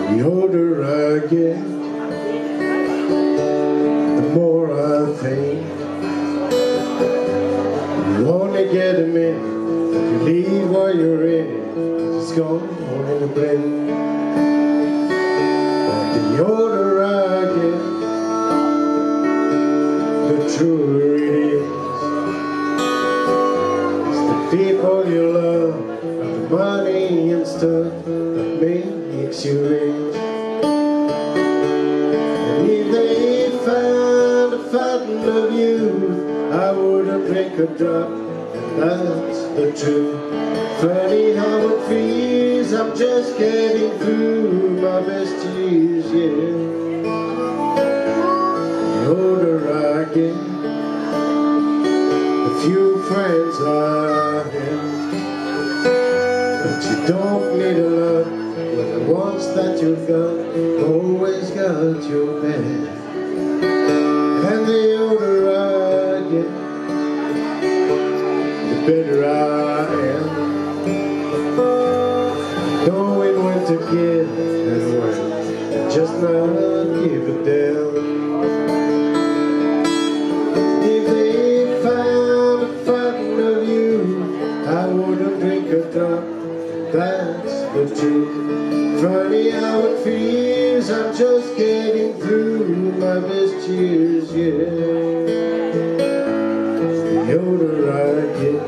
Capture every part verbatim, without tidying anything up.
The older I get, the more I think you only get a minute. If you leave while you're in it, it's gone in a blink. But the older I get, the truer it is. It's the people you love, not the money and stuff that makes you rich. And if they found a fountain of youth, I wouldn't drink a drop, and that's the truth. Funny how it feels, I'm just getting through my best years, yeah. The older I get, the few friends I have. But you don't need a lot, when the ones that you've got always got your back. And the older I get, the better I am. Knowing when to give and when just not give it down. If they found a fountain of you, I wouldn't drink a drop, that's the truth. Funny how it feels, I'm just getting through my best years, yeah. The older I get,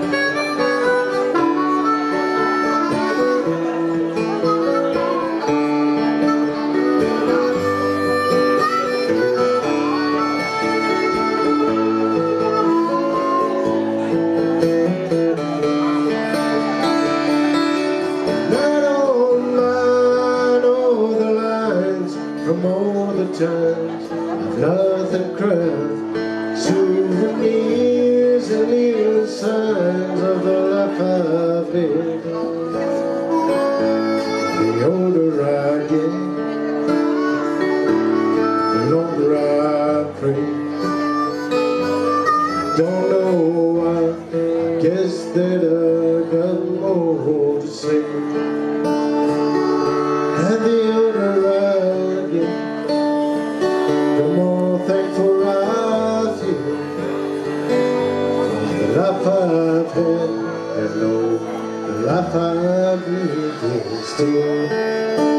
from all the times I've laughed and cried, souvenirs and little signs of the life I've lived. The older I get, the longer I pray. Don't know why, I guess that I got more to say. And the older I thankful I feel for the life I've had, and know the life I've lived is still.